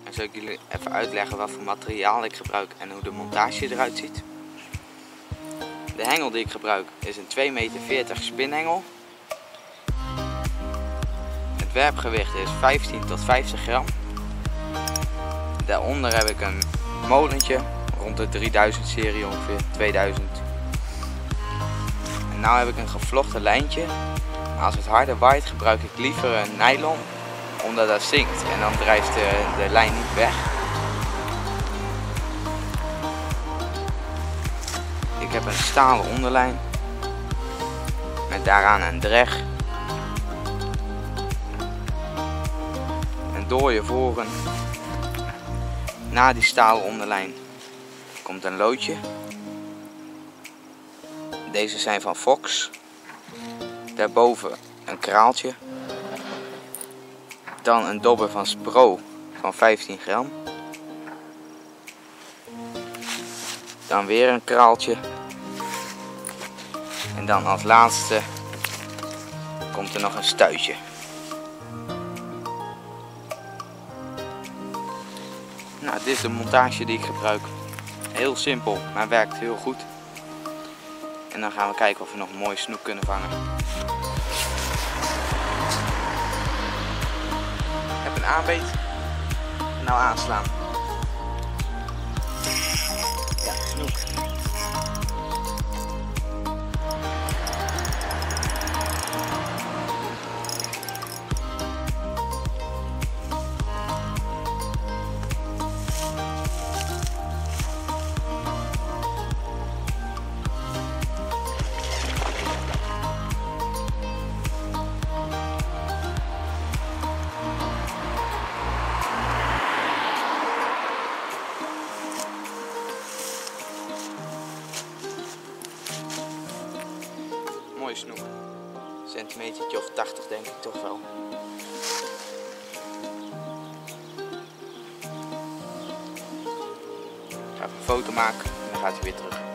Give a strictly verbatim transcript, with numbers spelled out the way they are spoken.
Dan zal ik jullie even uitleggen wat voor materiaal ik gebruik en hoe de montage eruit ziet. De hengel die ik gebruik is een twee meter veertig spinhengel. Het werpgewicht is vijftien tot vijftig gram. Daaronder heb ik een molentje rond de drieduizend serie, ongeveer tweeduizend. En nu heb ik een gevlochten lijntje. Maar als het harder waait gebruik ik liever een nylon, omdat dat zinkt en dan drijft de, de lijn niet weg. Ik heb een stalen onderlijn met daaraan een dreg. En door je voren na die stalen onderlijn komt een loodje. Deze zijn van Fox. Daarboven een kraaltje. Dan een dobber van Spro van vijftien gram. Dan weer een kraaltje. En dan als laatste komt er nog een stuitje. Nou, dit is de montage die ik gebruik. Heel simpel, maar werkt heel goed. En dan gaan we kijken of we nog een mooie snoek kunnen vangen. Ik heb een aanbeet. Nou aanslaan. Ja, snoek. Mooie snoek. Centimetertje of tachtig denk ik toch wel. Ik ga even een foto maken en dan gaat hij weer terug.